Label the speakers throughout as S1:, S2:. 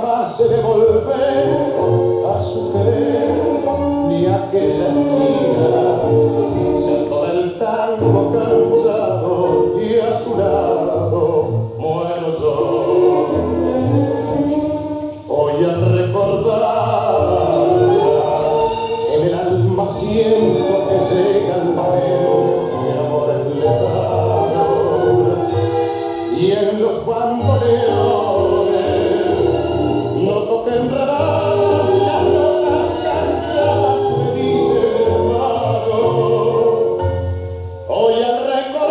S1: jamás se devolver a su querer ni aquella esquina. Se atora el tango cansado y a su lado muero yo. Hoy al recordarla en el alma siento que llega el momento de amores lejanos y en los bandoneones noto que enredan las notas cansadas me dice hermano. Hoy al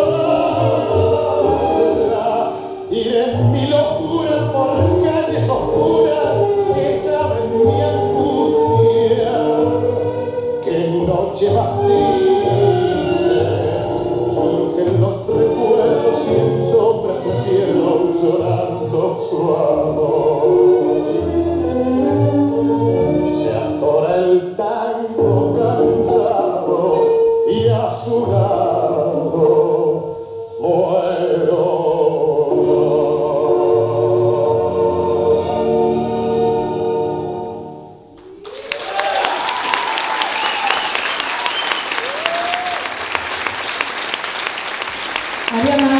S1: recordarla iré en mi locura por calles oscuras que saben mi angustia. Que noche más triste surgen los recuerdos y en sombras tu cielo llorando su amor. Se atora el tango cansado y a su lado muero.
S2: Ariana